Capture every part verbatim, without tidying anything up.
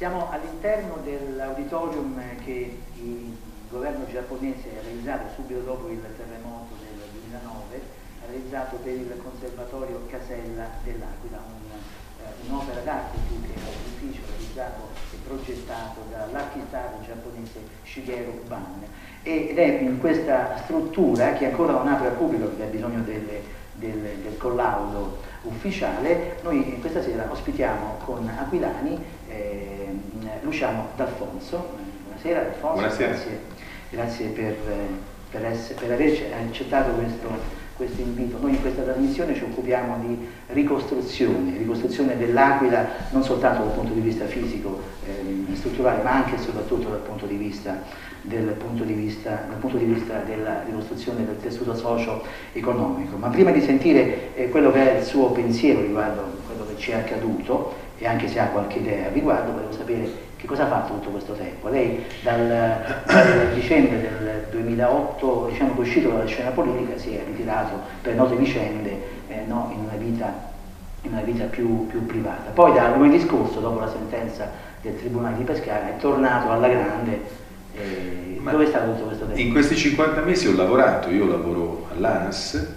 Siamo all'interno dell'auditorium che il governo giapponese ha realizzato subito dopo il terremoto del duemilanove, ha realizzato per il Conservatorio Casella dell'Aquila, un'opera d'arte più che un edificio realizzato e progettato dall'architetto giapponese Shigeru Ban. Ed è in questa struttura, che ancora non apre al pubblico perché ha bisogno delle, del, del collaudo ufficiale, noi questa sera ospitiamo con aquilani eh, Luciano D'Alfonso. Buonasera D'Alfonso. Buonasera. Grazie, grazie per, per, essere, per averci accettato questo, questo invito. Noi in questa trasmissione ci occupiamo di ricostruzione, ricostruzione dell'Aquila non soltanto dal punto di vista fisico, eh, strutturale, ma anche e soprattutto dal punto di vista Del punto, di vista, dal punto di vista della ricostruzione del tessuto socio-economico. Ma prima di sentire eh, quello che è il suo pensiero riguardo quello che ci è accaduto, e anche se ha qualche idea al riguardo, volevo sapere che cosa ha fatto tutto questo tempo. Lei dal, dal dicembre del duemilaotto, diciamo che è uscito dalla scena politica, si è ritirato per note vicende eh, no, in una vita, in una vita più, più privata. Poi da lunedì scorso, dopo la sentenza del Tribunale di Pescara, è tornato alla grande. Eh, dove è stato tutto questo tempo? In questi cinquanta mesi ho lavorato, io lavoro all'ANAS,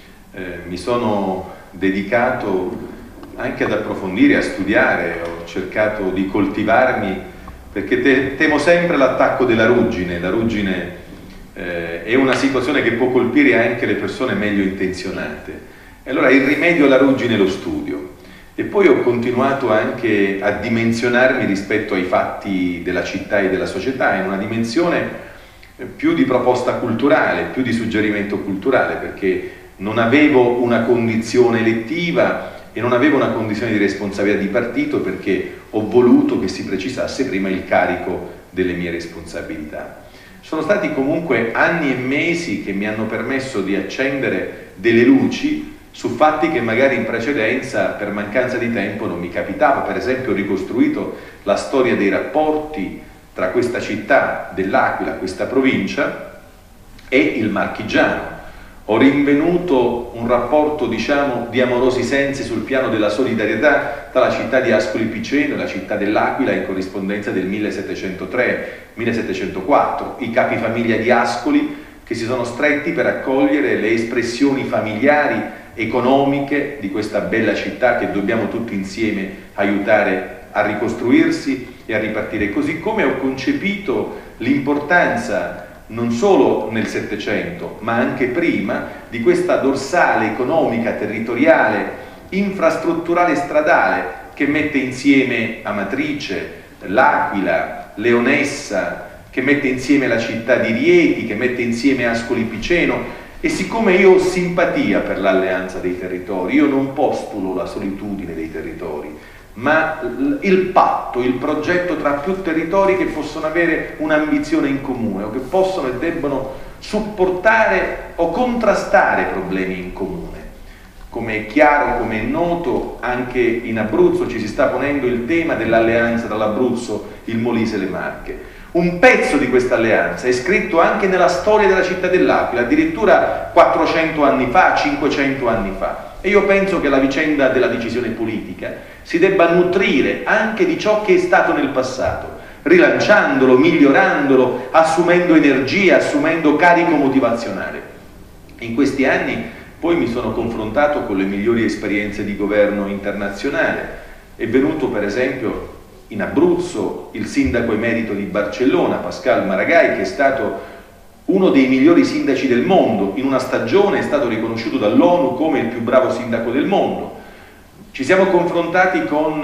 eh, mi sono dedicato anche ad approfondire, a studiare, ho cercato di coltivarmi, perché te, temo sempre l'attacco della ruggine. La ruggine eh, è una situazione che può colpire anche le persone meglio intenzionate. E allora il rimedio alla ruggine è lo studio. E poi ho continuato anche a dimensionarmi rispetto ai fatti della città e della società, in una dimensione più di proposta culturale, più di suggerimento culturale, perché non avevo una condizione elettiva e non avevo una condizione di responsabilità di partito, perché ho voluto che si precisasse prima il carico delle mie responsabilità. Sono stati comunque anni e mesi che mi hanno permesso di accendere delle luci su fatti che magari in precedenza per mancanza di tempo non mi capitava. Per esempio ho ricostruito la storia dei rapporti tra questa città dell'Aquila, questa provincia, e il Marchigiano. Ho rinvenuto un rapporto, diciamo, di amorosi sensi sul piano della solidarietà tra la città di Ascoli Piceno e la città dell'Aquila in corrispondenza del millesettecentotre millesettecentoquattro. I capifamiglia di Ascoli che si sono stretti per accogliere le espressioni familiari, economiche di questa bella città che dobbiamo tutti insieme aiutare a ricostruirsi e a ripartire. Così come ho concepito l'importanza non solo nel Settecento ma anche prima di questa dorsale economica, territoriale, infrastrutturale, stradale che mette insieme Amatrice, l'Aquila, Leonessa, che mette insieme la città di Rieti, che mette insieme Ascoli Piceno. E siccome io ho simpatia per l'alleanza dei territori, io non postulo la solitudine dei territori, ma il patto, il progetto tra più territori che possono avere un'ambizione in comune o che possono e debbono supportare o contrastare problemi in comune. Come è chiaro, come è noto, anche in Abruzzo ci si sta ponendo il tema dell'alleanza tra l'Abruzzo, il Molise e le Marche. Un pezzo di questa alleanza è scritto anche nella storia della città dell'Aquila, addirittura quattrocento anni fa, cinquecento anni fa. E io penso che la vicenda della decisione politica si debba nutrire anche di ciò che è stato nel passato, rilanciandolo, migliorandolo, assumendo energia, assumendo carico motivazionale. In questi anni poi mi sono confrontato con le migliori esperienze di governo internazionale. È venuto per esempio in Abruzzo il sindaco emerito di Barcellona, Pascal Maragall, che è stato uno dei migliori sindaci del mondo. In una stagione è stato riconosciuto dall'ONU come il più bravo sindaco del mondo. Ci siamo confrontati con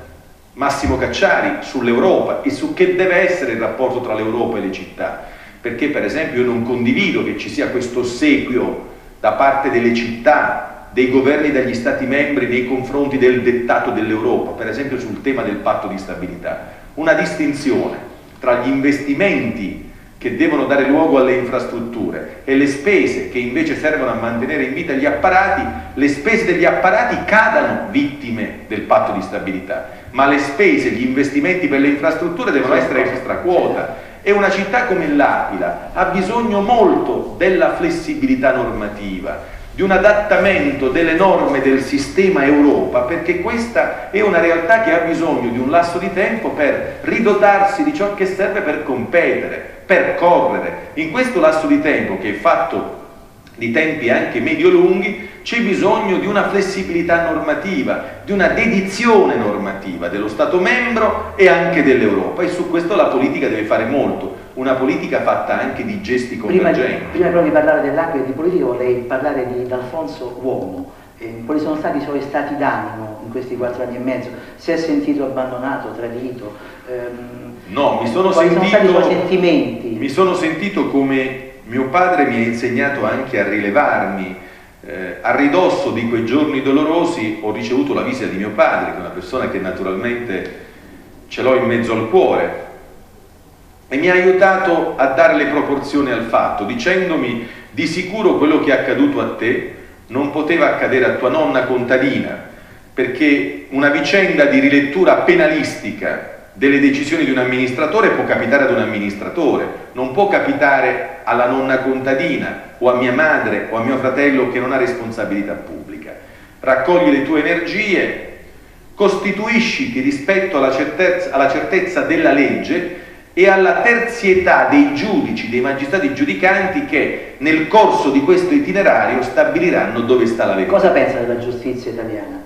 Massimo Cacciari sull'Europa e su che deve essere il rapporto tra l'Europa e le città, perché per esempio io non condivido che ci sia questo ossequio da parte delle città, dei governi degli Stati membri nei confronti del dettato dell'Europa, per esempio sul tema del patto di stabilità. Una distinzione tra gli investimenti che devono dare luogo alle infrastrutture e le spese che invece servono a mantenere in vita gli apparati. Le spese degli apparati cadano vittime del patto di stabilità, ma le spese, gli investimenti per le infrastrutture devono essere extra quota. E una città come l'Aquila ha bisogno molto della flessibilità normativa, di un adattamento delle norme del sistema Europa, perché questa è una realtà che ha bisogno di un lasso di tempo per ridotarsi di ciò che serve per competere, per correre. In questo lasso di tempo, che è fatto di tempi anche medio-lunghi, c'è bisogno di una flessibilità normativa, di una dedizione normativa dello Stato membro e anche dell'Europa, e su questo la politica deve fare molto, una politica fatta anche di gesti convergenti. Prima, prima però di parlare dell'Aquila e di politica vorrei parlare di D'Alfonso Uomo. Eh, quali sono stati i suoi stati d'animo in questi quattro anni e mezzo? Si è sentito abbandonato, tradito? Ehm, no, mi sono quali sentito, sono stati i suoi sentimenti? Mi sono sentito come mio padre mi ha insegnato anche a rilevarmi. Eh, a ridosso di quei giorni dolorosi ho ricevuto la visita di mio padre, che è una persona che naturalmente ce l'ho in mezzo al cuore, e mi ha aiutato a dare le proporzioni al fatto, dicendomi: di sicuro quello che è accaduto a te non poteva accadere a tua nonna contadina, perché una vicenda di rilettura penalistica delle decisioni di un amministratore può capitare ad un amministratore, non può capitare alla nonna contadina o a mia madre o a mio fratello che non ha responsabilità pubblica. Raccogli le tue energie, costituisciti rispetto alla certezza, alla certezza della legge e alla terzietà dei giudici, dei magistrati giudicanti che nel corso di questo itinerario stabiliranno dove sta la verità. Cosa pensa della giustizia italiana?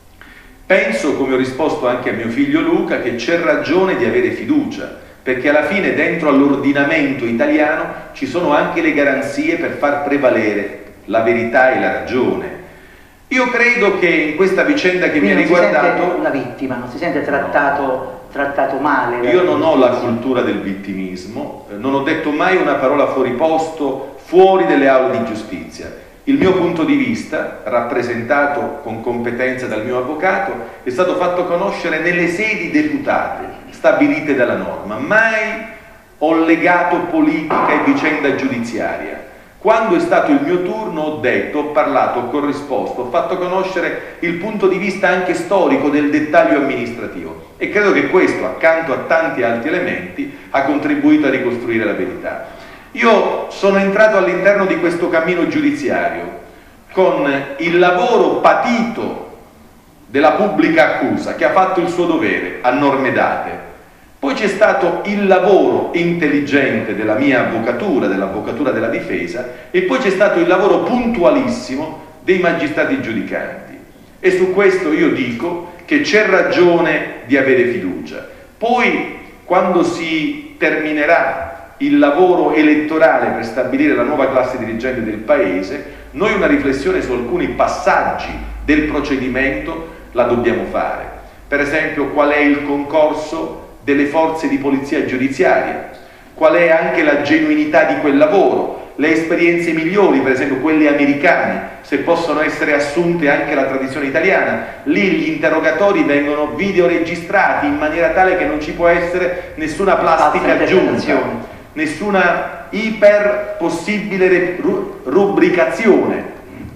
Penso, come ho risposto anche a mio figlio Luca, che c'è ragione di avere fiducia, perché alla fine dentro all'ordinamento italiano ci sono anche le garanzie per far prevalere la verità e la ragione. Io credo che in questa vicenda che Quindi mi ha riguardato... non si sente una vittima, non si sente trattato, no. trattato male. Io non ho la cultura del vittimismo, non ho detto mai una parola fuori posto, fuori delle aule di giustizia. Il mio punto di vista, rappresentato con competenza dal mio avvocato, è stato fatto conoscere nelle sedi deputate, stabilite dalla norma. Mai ho legato politica e vicenda giudiziaria. Quando è stato il mio turno ho detto, ho parlato, ho corrisposto, ho fatto conoscere il punto di vista anche storico del dettaglio amministrativo, e credo che questo, accanto a tanti altri elementi, ha contribuito a ricostruire la verità. Io sono entrato all'interno di questo cammino giudiziario con il lavoro patito della pubblica accusa, che ha fatto il suo dovere a norme date. Poi c'è stato il lavoro intelligente della mia avvocatura, dell'avvocatura della difesa, e poi c'è stato il lavoro puntualissimo dei magistrati giudicanti. E su questo io dico che c'è ragione di avere fiducia. Poi, quando si terminerà il lavoro elettorale per stabilire la nuova classe dirigente del Paese, noi una riflessione su alcuni passaggi del procedimento la dobbiamo fare. Per esempio, qual è il concorso delle forze di polizia giudiziaria, qual è anche la genuinità di quel lavoro, le esperienze migliori, per esempio quelle americane, se possono essere assunte anche alla tradizione italiana. Lì gli interrogatori vengono videoregistrati in maniera tale che non ci può essere nessuna plastica aggiunta, nessuna iper possibile rubricazione.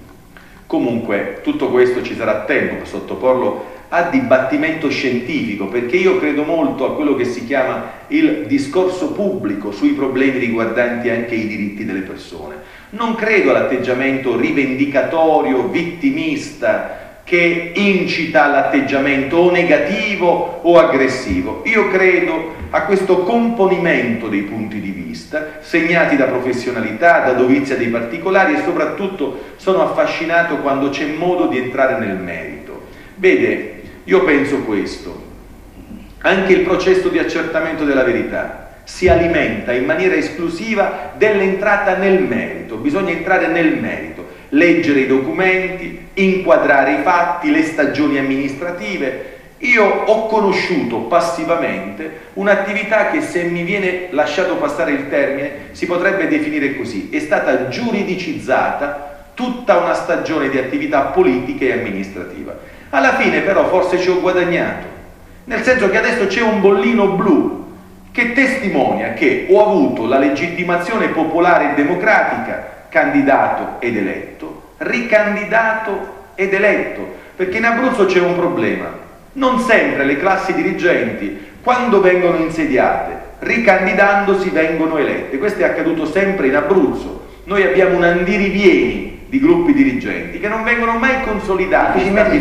Comunque tutto questo ci sarà tempo per sottoporlo a dibattimento scientifico, perché io credo molto a quello che si chiama il discorso pubblico sui problemi riguardanti anche i diritti delle persone. Non credo all'atteggiamento rivendicatorio, vittimista, che incita all'atteggiamento o negativo o aggressivo. Io credo a questo componimento dei punti di vista, segnati da professionalità, da dovizia dei particolari, e soprattutto sono affascinato quando c'è modo di entrare nel merito. Vede, io penso questo: anche il processo di accertamento della verità si alimenta in maniera esclusiva dell'entrata nel merito. Bisogna entrare nel merito, leggere i documenti, inquadrare i fatti, le stagioni amministrative. Io ho conosciuto passivamente un'attività che, se mi viene lasciato passare il termine, si potrebbe definire così: è stata giuridicizzata tutta una stagione di attività politica e amministrativa. Alla fine però forse ci ho guadagnato, nel senso che adesso c'è un bollino blu che testimonia che ho avuto la legittimazione popolare e democratica, candidato ed eletto, ricandidato ed eletto, perché in Abruzzo c'è un problema: non sempre le classi dirigenti, quando vengono insediate, ricandidandosi vengono elette. Questo è accaduto sempre in Abruzzo. Noi abbiamo un andirivieni di gruppi dirigenti che non vengono mai consolidati,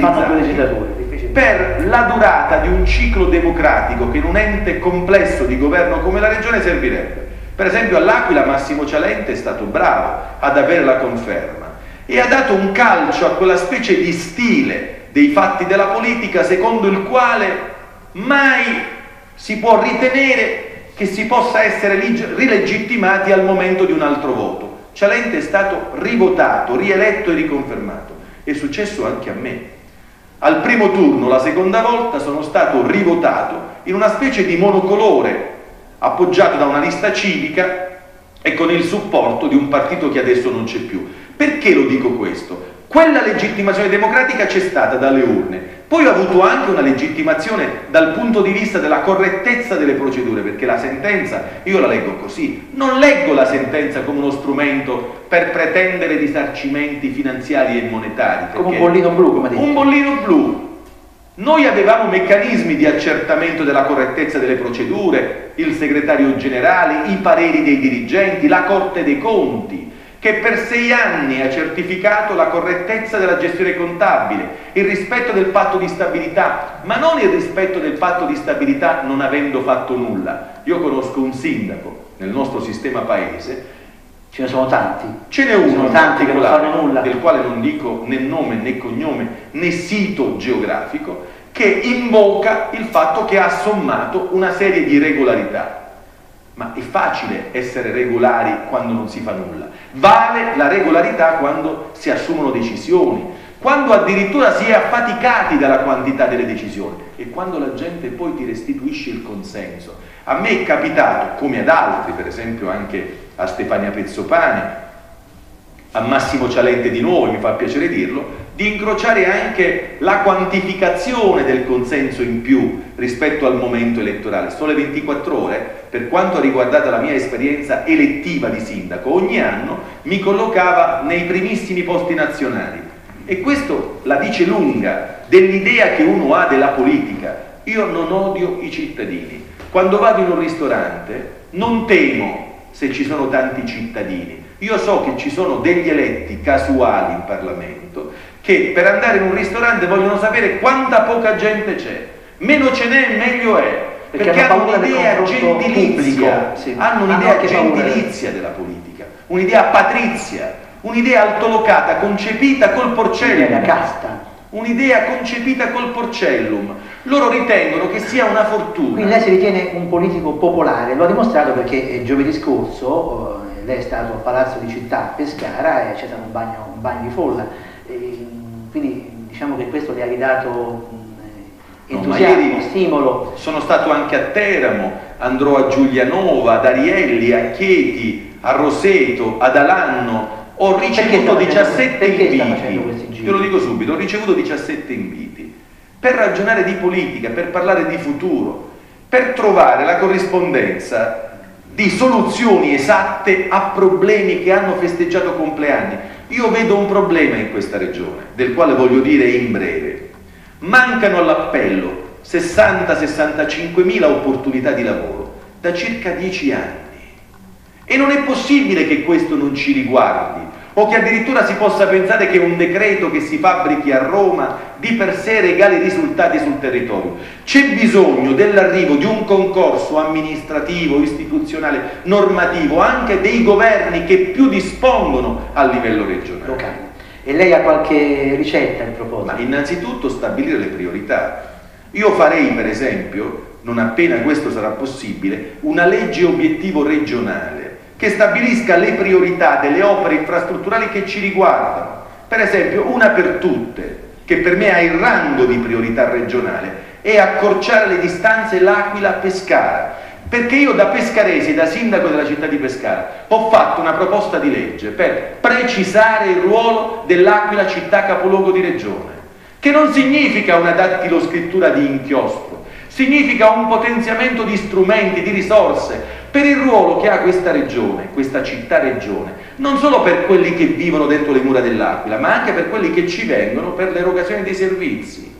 per la durata di un ciclo democratico che in un ente complesso di governo come la Regione servirebbe. Per esempio all'Aquila Massimo Cialente è stato bravo ad avere la conferma e ha dato un calcio a quella specie di stile dei fatti della politica secondo il quale mai si può ritenere che si possa essere rilegittimati al momento di un altro voto. Cialente è stato rivotato, rieletto e riconfermato. È successo anche a me. Al primo turno, la seconda volta, sono stato rivotato in una specie di monocolore, appoggiato da una lista civica e con il supporto di un partito che adesso non c'è più. Perché lo dico questo? Quella legittimazione democratica c'è stata dalle urne, poi ho avuto anche una legittimazione dal punto di vista della correttezza delle procedure, perché la sentenza, io la leggo così, non leggo la sentenza come uno strumento per pretendere risarcimenti finanziari e monetari. Come un bollino blu, come detto. Un bollino blu. Noi avevamo meccanismi di accertamento della correttezza delle procedure, il segretario generale, i pareri dei dirigenti, la Corte dei Conti, che per sei anni ha certificato la correttezza della gestione contabile, il rispetto del patto di stabilità, ma non il rispetto del patto di stabilità non avendo fatto nulla. Io conosco un sindaco nel nostro sistema paese, ce ne sono tanti, ce n'è uno sono tanti che non fanno nulla, del quale non dico né nome né cognome né sito geografico, che invoca il fatto che ha sommato una serie di irregolarità. Ma è facile essere regolari quando non si fa nulla. Vale la regolarità quando si assumono decisioni, quando addirittura si è affaticati dalla quantità delle decisioni e quando la gente poi ti restituisce il consenso. A me è capitato, come ad altri, per esempio anche a Stefania Pezzopane, a Massimo Cialente di nuovo, mi fa piacere dirlo, di incrociare anche la quantificazione del consenso in più rispetto al momento elettorale. Sole ventiquattro Ore, per quanto ha riguardato la mia esperienza elettiva di sindaco, ogni anno mi collocava nei primissimi posti nazionali. E questo la dice lunga dell'idea che uno ha della politica. Io non odio i cittadini. Quando vado in un ristorante non temo se ci sono tanti cittadini. Io so che ci sono degli eletti casuali in Parlamento che per andare in un ristorante vogliono sapere quanta poca gente c'è. Meno ce n'è, meglio è. Perché, perché hanno un'idea gentilizia, sì. hanno un'idea gentilizia della politica, un'idea patrizia, un'idea altolocata, concepita col porcellum. Un'idea casta. Un'idea concepita col porcellum. Loro ritengono che sia una fortuna. Quindi lei si ritiene un politico popolare, lo ha dimostrato perché giovedì scorso eh, lei è stato al Palazzo di Città a Pescara e c'è stato un bagno, un bagno di folla. E, quindi diciamo che questo le ha ridato eh, entusiasmo, no, stimolo. Sono stato anche a Teramo, andrò a Giulianova, ad Arielli, a Chieti, a Roseto, ad Alanno. Ho ricevuto diciassette inviti, te lo dico subito, ho ricevuto diciassette inviti per ragionare di politica, per parlare di futuro, per trovare la corrispondenza di soluzioni esatte a problemi che hanno festeggiato compleanni. Io vedo un problema in questa regione, del quale voglio dire in breve. Mancano all'appello sessanta sessantacinque mila opportunità di lavoro da circa dieci anni. E non è possibile che questo non ci riguardi, o che addirittura si possa pensare che un decreto che si fabbrichi a Roma di per sé regali risultati sul territorio. C'è bisogno dell'arrivo di un concorso amministrativo, istituzionale, normativo, anche dei governi che più dispongono a livello regionale. Locale. E lei ha qualche ricetta in proposito? Ma innanzitutto stabilire le priorità. Io farei, per esempio, non appena questo sarà possibile, una legge obiettivo regionale che stabilisca le priorità delle opere infrastrutturali che ci riguardano. Per esempio, una per tutte, che per me ha il rango di priorità regionale, è accorciare le distanze L'Aquila-Pescara. Perché io da pescarese, da sindaco della città di Pescara, ho fatto una proposta di legge per precisare il ruolo dell'Aquila città capoluogo di regione, che non significa una dattiloscrittura di inchiostro, significa un potenziamento di strumenti, di risorse, per il ruolo che ha questa regione, questa città-regione, non solo per quelli che vivono dentro le mura dell'Aquila, ma anche per quelli che ci vengono per l'erogazione dei servizi.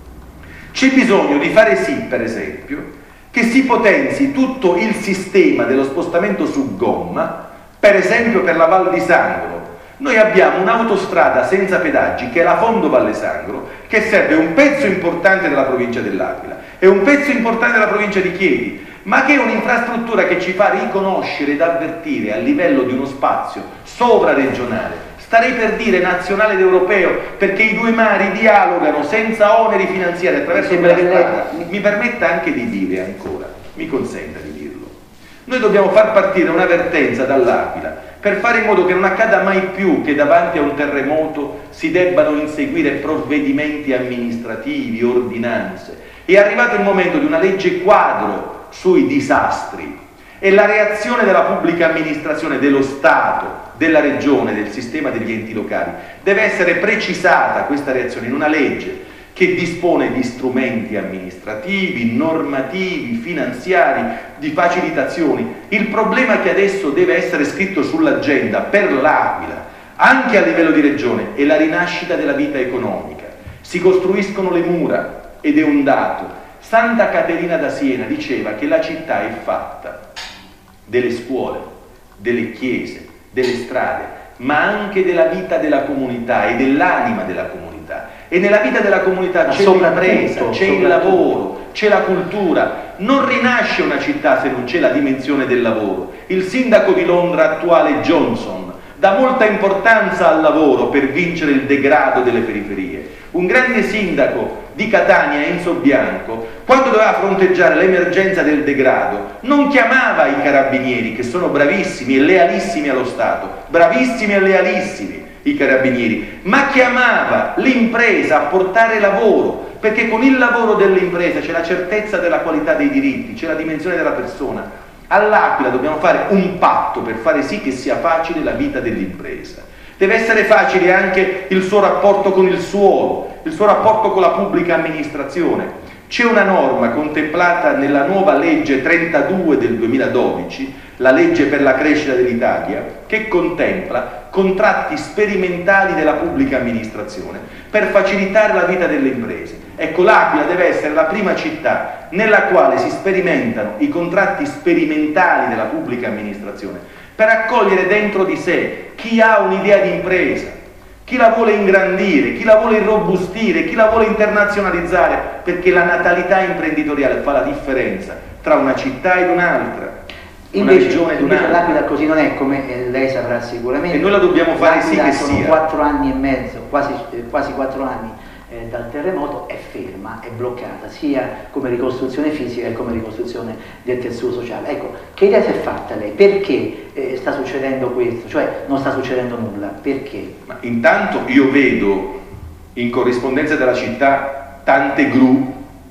C'è bisogno di fare sì, per esempio, che si potenzi tutto il sistema dello spostamento su gomma, per esempio per la Val di Sangro, Noi abbiamo un'autostrada senza pedaggi che è la Fondo Valle Sangro, che serve un pezzo importante della provincia dell'Aquila e un pezzo importante della provincia di Chieti, ma che è un'infrastruttura che ci fa riconoscere ed avvertire a livello di uno spazio sovraregionale, starei per dire nazionale ed europeo, perché i due mari dialogano senza oneri finanziari attraverso quella strada. Mi permetta anche di dire ancora, mi consenta di dirlo, noi dobbiamo far partire una vertenza dall'Aquila per fare in modo che non accada mai più che davanti a un terremoto si debbano inseguire provvedimenti amministrativi, ordinanze. È arrivato il momento di una legge quadro sui disastri e la reazione della pubblica amministrazione, dello Stato, della Regione, del sistema degli enti locali. Deve essere precisata questa reazione in una legge che dispone di strumenti amministrativi, normativi, finanziari, di facilitazioni. Il problema che adesso deve essere scritto sull'agenda per l'Aquila, anche a livello di regione, è la rinascita della vita economica. Si costruiscono le mura ed è un dato. Santa Caterina da Siena diceva che la città è fatta delle scuole, delle chiese, delle strade, ma anche della vita della comunità e dell'anima della comunità. E nella vita della comunità c'è l'impresa, c'è il lavoro, c'è la cultura. Non rinasce una città se non c'è la dimensione del lavoro. Il sindaco di Londra attuale, Johnson, dà molta importanza al lavoro per vincere il degrado delle periferie. Un grande sindaco di Catania, Enzo Bianco, quando doveva fronteggiare l'emergenza del degrado, non chiamava i carabinieri, che sono bravissimi e lealissimi allo Stato, bravissimi e lealissimi i carabinieri, ma chiamava l'impresa a portare lavoro, perché con il lavoro dell'impresa c'è la certezza della qualità dei diritti, c'è la dimensione della persona. All'Aquila dobbiamo fare un patto per fare sì che sia facile la vita dell'impresa. Deve essere facile anche il suo rapporto con il suolo, il suo rapporto con la pubblica amministrazione. C'è una norma contemplata nella nuova legge trentadue del duemiladodici, la legge per la crescita dell'Italia, che contempla contratti sperimentali della pubblica amministrazione per facilitare la vita delle imprese. Ecco, l'Aquila deve essere la prima città nella quale si sperimentano i contratti sperimentali della pubblica amministrazione per accogliere dentro di sé chi ha un'idea di impresa, chi la vuole ingrandire, chi la vuole irrobustire, chi la vuole internazionalizzare, perché la natalità imprenditoriale fa la differenza tra una città ed un'altra. Invece, invece l'Aquila così non è, come lei saprà sicuramente. E noi la dobbiamo fare sì che sono sia. quattro anni e mezzo, quasi, eh, quasi quattro anni eh, dal terremoto, è ferma, è bloccata, sia come ricostruzione fisica che come ricostruzione del tessuto sociale. Ecco, che idea si è fatta lei? Perché eh, sta succedendo questo? Cioè non sta succedendo nulla? Perché? Ma intanto io vedo in corrispondenza della città tante gru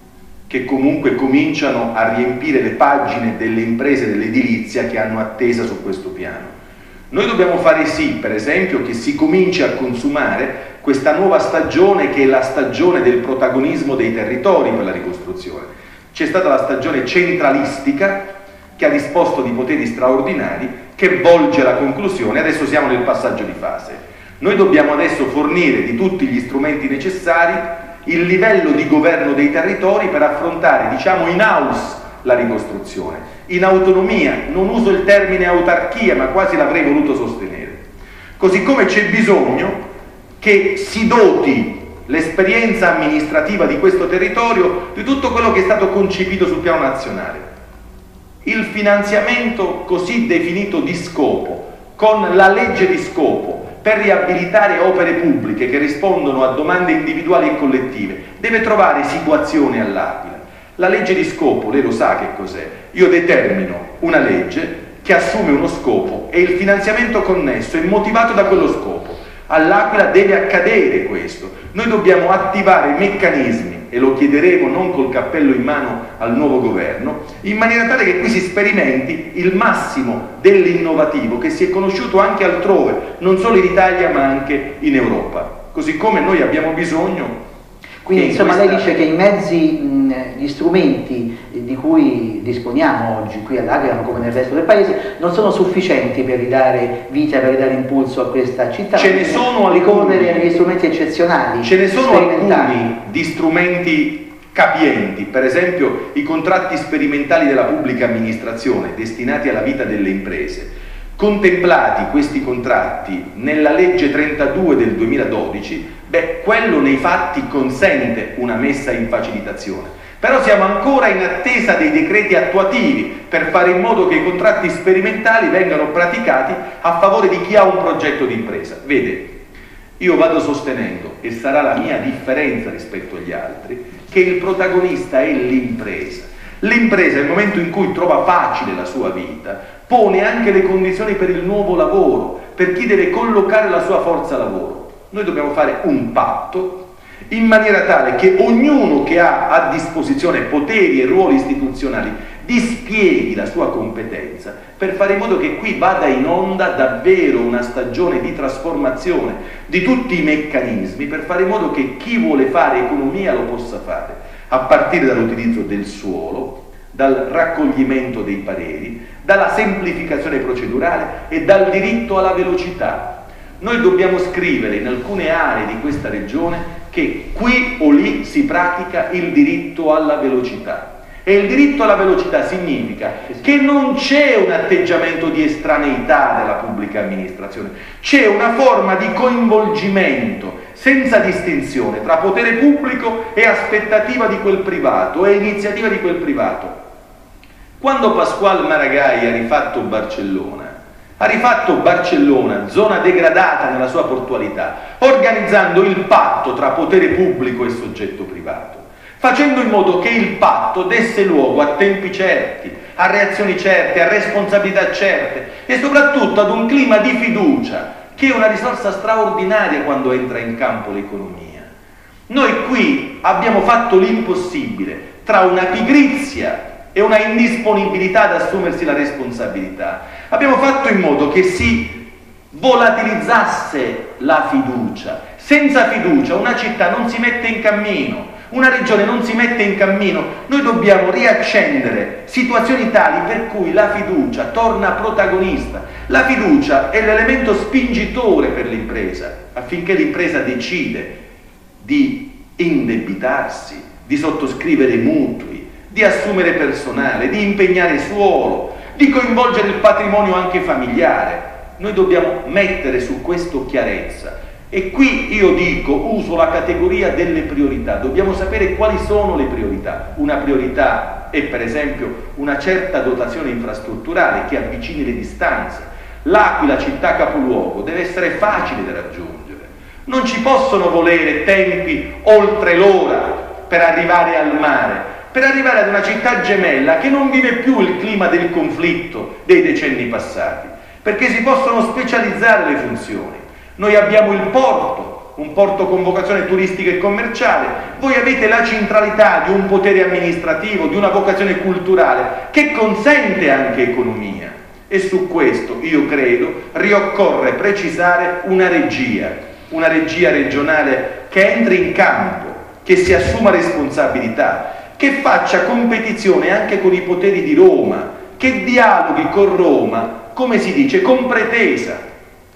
che comunque cominciano a riempire le pagine delle imprese dell'edilizia che hanno attesa su questo piano. Noi dobbiamo fare sì, per esempio, che si cominci a consumare questa nuova stagione che è la stagione del protagonismo dei territori per la ricostruzione. C'è stata la stagione centralistica che ha disposto di poteri straordinari, che volge la conclusione, adesso siamo nel passaggio di fase. Noi dobbiamo adesso fornire di tutti gli strumenti necessari il livello di governo dei territori per affrontare, diciamo, in house la ricostruzione, in autonomia, non uso il termine autarchia, ma quasi l'avrei voluto sostenere. Così come c'è bisogno che si doti l'esperienza amministrativa di questo territorio di tutto quello che è stato concepito sul piano nazionale. Il finanziamento così definito di scopo, con la legge di scopo, per riabilitare opere pubbliche che rispondono a domande individuali e collettive, deve trovare situazione all'Aquila. La legge di scopo, lei lo sa che cos'è, io determino una legge che assume uno scopo e il finanziamento connesso è motivato da quello scopo. All'Aquila deve accadere questo, noi dobbiamo attivare meccanismi, e lo chiederemo non col cappello in mano al nuovo governo, in maniera tale che qui si sperimenti il massimo dell'innovativo che si è conosciuto anche altrove, non solo in Italia ma anche in Europa, così come noi abbiamo bisogno. Quindi insomma questa... lei dice che i mezzi, mh, gli strumenti di cui disponiamo oggi qui all'Aquila come nel resto del paese non sono sufficienti per ridare vita, per ridare impulso a questa città. Ce ne sono ricorrere agli strumenti eccezionali. Ce ne sono alcuni di strumenti capienti, per esempio i contratti sperimentali della pubblica amministrazione destinati alla vita delle imprese contemplati questi contratti nella legge trentadue del duemiladodici, beh, quello nei fatti consente una messa in facilitazione. Però siamo ancora in attesa dei decreti attuativi per fare in modo che i contratti sperimentali vengano praticati a favore di chi ha un progetto di impresa. Vede, io vado sostenendo, e sarà la mia differenza rispetto agli altri, che il protagonista è l'impresa. L'impresa, nel momento in cui trova facile la sua vita, pone anche le condizioni per il nuovo lavoro, per chi deve collocare la sua forza lavoro. Noi dobbiamo fare un patto in maniera tale che ognuno che ha a disposizione poteri e ruoli istituzionali dispieghi la sua competenza per fare in modo che qui vada in onda davvero una stagione di trasformazione di tutti i meccanismi, per fare in modo che chi vuole fare economia lo possa fare, a partire dall'utilizzo del suolo, dal raccoglimento dei pareri, dalla semplificazione procedurale e dal diritto alla velocità. Noi dobbiamo scrivere in alcune aree di questa regione che qui o lì si pratica il diritto alla velocità. E il diritto alla velocità significa che non c'è un atteggiamento di estraneità della pubblica amministrazione, c'è una forma di coinvolgimento senza distinzione tra potere pubblico e aspettativa di quel privato, e iniziativa di quel privato. Quando Pasquale Maragall ha rifatto Barcellona, ha rifatto Barcellona, zona degradata nella sua portualità, organizzando il patto tra potere pubblico e soggetto privato, facendo in modo che il patto desse luogo a tempi certi, a reazioni certe, a responsabilità certe e soprattutto ad un clima di fiducia, che è una risorsa straordinaria quando entra in campo l'economia. Noi qui abbiamo fatto l'impossibile tra una pigrizia e una indisponibilità ad assumersi la responsabilità. Abbiamo fatto in modo che si volatilizzasse la fiducia. Senza fiducia una città non si mette in cammino, una regione non si mette in cammino. Noi dobbiamo riaccendere situazioni tali per cui la fiducia torna protagonista. La fiducia è l'elemento spingitore per l'impresa, affinché l'impresa decide di indebitarsi, di sottoscrivere mutui, di assumere personale, di impegnare suolo, di coinvolgere il patrimonio anche familiare. Noi dobbiamo mettere su questo chiarezza. E qui io dico, uso la categoria delle priorità. Dobbiamo sapere quali sono le priorità. Una priorità è per esempio una certa dotazione infrastrutturale che avvicini le distanze. L'Aquila, città capoluogo, deve essere facile da raggiungere. Non ci possono volere tempi oltre l'ora per arrivare al mare, per arrivare ad una città gemella che non vive più il clima del conflitto dei decenni passati, perché si possono specializzare le funzioni. Noi abbiamo il porto, un porto con vocazione turistica e commerciale, voi avete la centralità di un potere amministrativo, di una vocazione culturale che consente anche economia. E su questo, io credo, rioccorre precisare una regia, una regia regionale che entri in campo, che si assuma responsabilità, che faccia competizione anche con i poteri di Roma, che dialoghi con Roma, come si dice, con pretesa.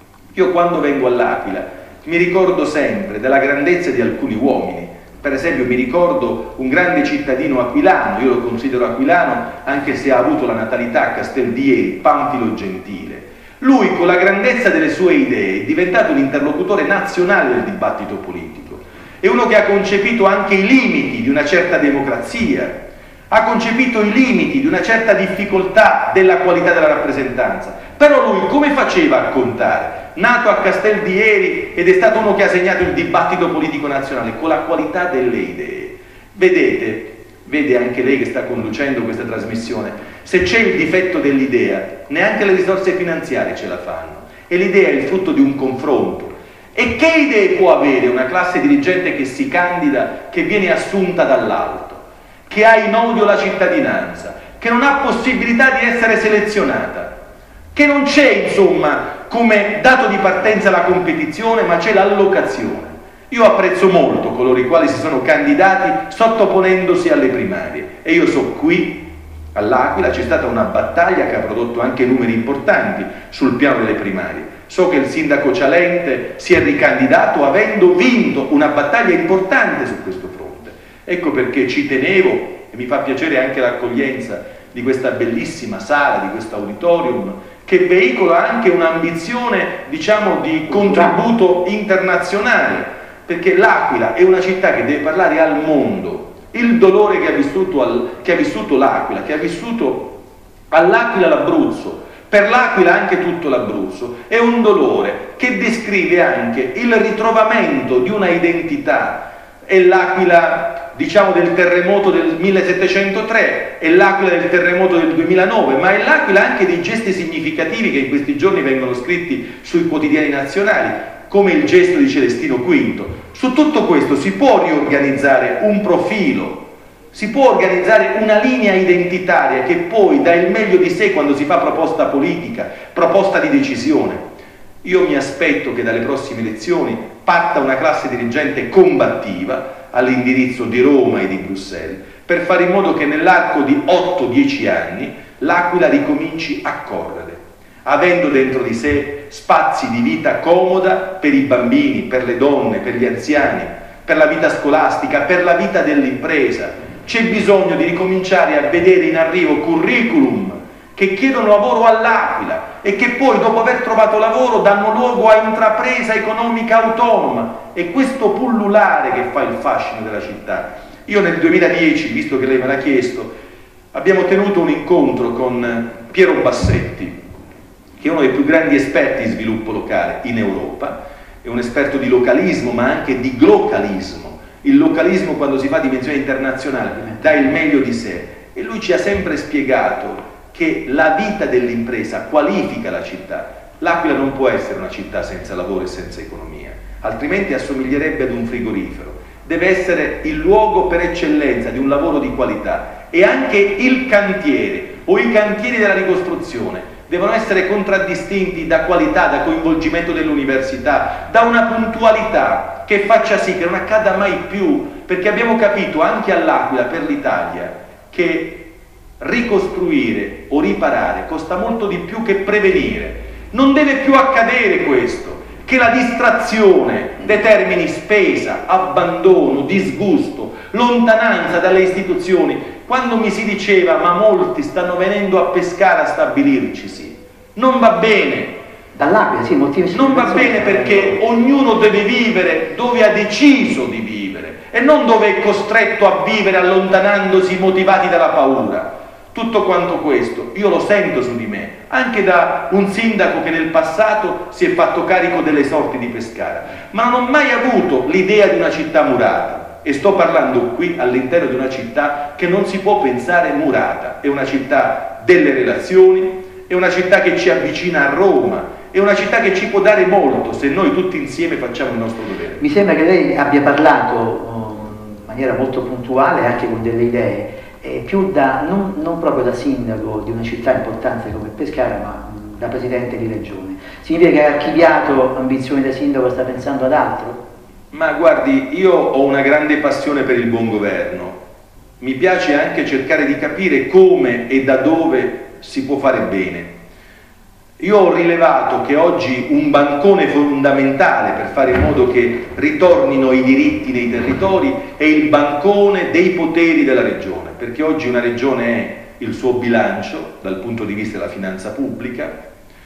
Io quando vengo all'Aquila mi ricordo sempre della grandezza di alcuni uomini. Per esempio mi ricordo un grande cittadino aquilano, io lo considero aquilano anche se ha avuto la natalità a Casteldieri, Panfilo Gentile. Lui con la grandezza delle sue idee è diventato un interlocutore nazionale del dibattito politico. È uno che ha concepito anche i limiti di una certa democrazia, ha concepito i limiti di una certa difficoltà della qualità della rappresentanza. Però lui come faceva a contare? Nato a Casteldieri ed è stato uno che ha segnato il dibattito politico nazionale con la qualità delle idee. Vedete, vede anche lei che sta conducendo questa trasmissione, se c'è il difetto dell'idea, neanche le risorse finanziarie ce la fanno. E l'idea è il frutto di un confronto. E che idee può avere una classe dirigente che si candida, che viene assunta dall'alto, che ha in odio la cittadinanza, che non ha possibilità di essere selezionata, che non c'è insomma come dato di partenza la competizione, ma c'è l'allocazione. Io apprezzo molto coloro i quali si sono candidati sottoponendosi alle primarie, e io so qui all'Aquila c'è stata una battaglia che ha prodotto anche numeri importanti sul piano delle primarie. So che il sindaco Cialente si è ricandidato avendo vinto una battaglia importante su questo fronte. Ecco perché ci tenevo, e mi fa piacere anche l'accoglienza di questa bellissima sala, di questo auditorium, che veicola anche un'ambizione, diciamo, di contributo internazionale, perché l'Aquila è una città che deve parlare al mondo. Il dolore che ha vissuto, al, che ha vissuto l'Aquila, che ha vissuto all'Aquila l'Abruzzo, per l'Aquila anche tutto l'Abruzzo, è un dolore che descrive anche il ritrovamento di una identità. È l'Aquila, diciamo, del terremoto del millesettecentotre, è l'Aquila del terremoto del duemilanove, ma è l'Aquila anche dei gesti significativi che in questi giorni vengono scritti sui quotidiani nazionali, come il gesto di Celestino quinto. Su tutto questo si può riorganizzare un profilo, si può organizzare una linea identitaria che poi dà il meglio di sé quando si fa proposta politica, proposta di decisione. Io mi aspetto che dalle prossime elezioni parta una classe dirigente combattiva all'indirizzo di Roma e di Bruxelles per fare in modo che nell'arco di otto dieci anni l'Aquila ricominci a correre, avendo dentro di sé spazi di vita comoda per i bambini, per le donne, per gli anziani, per la vita scolastica, per la vita dell'impresa. C'è bisogno di ricominciare a vedere in arrivo curriculum che chiedono lavoro all'Aquila e che poi, dopo aver trovato lavoro, danno luogo a intrapresa economica autonoma. È questo pullulare che fa il fascino della città. Io nel duemiladieci, visto che lei me l'ha chiesto, abbiamo tenuto un incontro con Piero Bassetti, che è uno dei più grandi esperti di sviluppo locale in Europa, è un esperto di localismo ma anche di glocalismo. Il localismo, quando si fa a dimensione internazionale, dà il meglio di sé, e lui ci ha sempre spiegato che la vita dell'impresa qualifica la città. L'Aquila non può essere una città senza lavoro e senza economia, altrimenti assomiglierebbe ad un frigorifero. Deve essere il luogo per eccellenza di un lavoro di qualità, e anche il cantiere o i cantieri della ricostruzione devono essere contraddistinti da qualità, da coinvolgimento dell'università, da una puntualità che faccia sì che non accada mai più, perché abbiamo capito anche all'Aquila, per l'Italia, che ricostruire o riparare costa molto di più che prevenire. Non deve più accadere questo, che la distrazione determini spesa, abbandono, disgusto, lontananza dalle istituzioni. Quando mi si diceva ma molti stanno venendo a pescare a stabilircisi, non va bene. Dall'Aquila, sì, moltissimi. Non va bene, perché ognuno deve vivere dove ha deciso di vivere e non dove è costretto a vivere allontanandosi motivati dalla paura. Tutto quanto questo io lo sento su di me, anche da un sindaco che nel passato si è fatto carico delle sorti di Pescara, ma non ho mai avuto l'idea di una città murata, e sto parlando qui all'interno di una città che non si può pensare murata. È una città delle relazioni, è una città che ci avvicina a Roma, è una città che ci può dare molto se noi tutti insieme facciamo il nostro dovere. Mi sembra che lei abbia parlato uh, in maniera molto puntuale, anche con delle idee, eh, più da, non, non proprio da sindaco di una città importante come Pescara, ma mh, da presidente di regione. Significa che ha archiviato ambizioni da sindaco e sta pensando ad altro? Ma guardi, io ho una grande passione per il buon governo. Mi piace anche cercare di capire come e da dove si può fare bene. Io ho rilevato che oggi un bancone fondamentale per fare in modo che ritornino i diritti nei territori è il bancone dei poteri della regione, perché oggi una regione è il suo bilancio dal punto di vista della finanza pubblica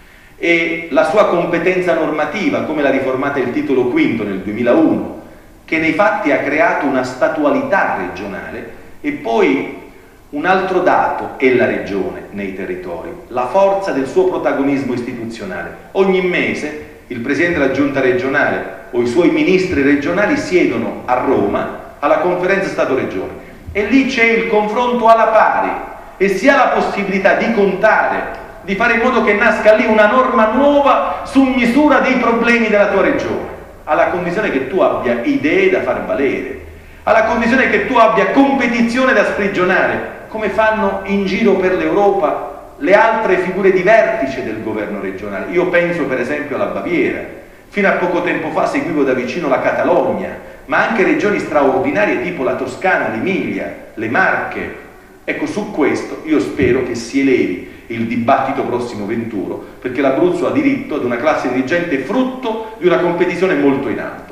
e la sua competenza normativa, come l'ha riformata il titolo quinto nel duemilauno, che nei fatti ha creato una statualità regionale. E poi un altro dato è la regione nei territori, la forza del suo protagonismo istituzionale. Ogni mese il Presidente della Giunta regionale o i suoi ministri regionali siedono a Roma alla conferenza Stato-Regione e lì c'è il confronto alla pari e si ha la possibilità di contare, di fare in modo che nasca lì una norma nuova su misura dei problemi della tua regione, alla condizione che tu abbia idee da far valere, alla condizione che tu abbia competizione da sprigionare, come fanno in giro per l'Europa le altre figure di vertice del governo regionale. Io penso per esempio alla Baviera, fino a poco tempo fa seguivo da vicino la Catalogna, ma anche regioni straordinarie tipo la Toscana, l'Emilia, le Marche. Ecco, su questo io spero che si elevi il dibattito prossimo venturo, perché l'Abruzzo ha diritto ad una classe dirigente frutto di una competizione molto in alto.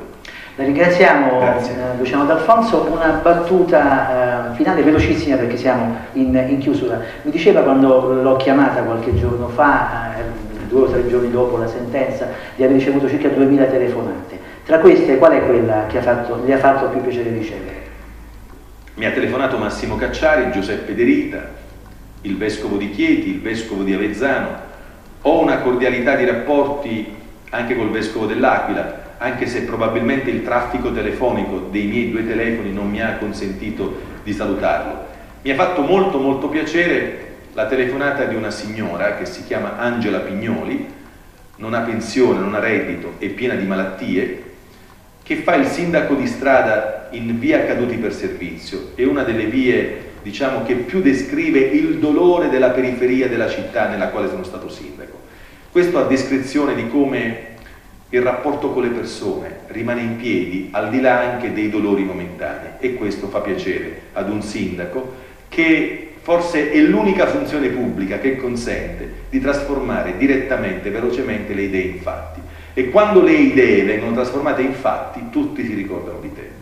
La ringraziamo eh, Luciano D'Alfonso. Una battuta eh, finale velocissima perché siamo in, in chiusura. Mi diceva quando l'ho chiamata qualche giorno fa, eh, due o tre giorni dopo la sentenza, di aver ricevuto circa duemila telefonate. Tra queste qual è quella che ha fatto, gli ha fatto più piacere ricevere? Mi ha telefonato Massimo Cacciari, Giuseppe De Rita, il vescovo di Chieti, il vescovo di Avezzano. Ho una cordialità di rapporti anche col vescovo dell'Aquila, anche se probabilmente il traffico telefonico dei miei due telefoni non mi ha consentito di salutarlo. Mi ha fatto molto molto piacere la telefonata di una signora che si chiama Angela Pignoli, non ha pensione, non ha reddito, è piena di malattie, che fa il sindaco di strada in via Caduti per Servizio, è una delle vie, diciamo, che più descrive il dolore della periferia della città nella quale sono stato sindaco. Questo a descrizione di come il rapporto con le persone rimane in piedi al di là anche dei dolori momentanei, e questo fa piacere ad un sindaco che forse è l'unica funzione pubblica che consente di trasformare direttamente, velocemente le idee in fatti, e quando le idee vengono trasformate in fatti tutti si ricordano di te.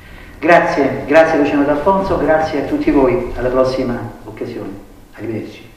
Grazie, grazie Luciano D'Alfonso, grazie a tutti voi, alla prossima occasione, arrivederci.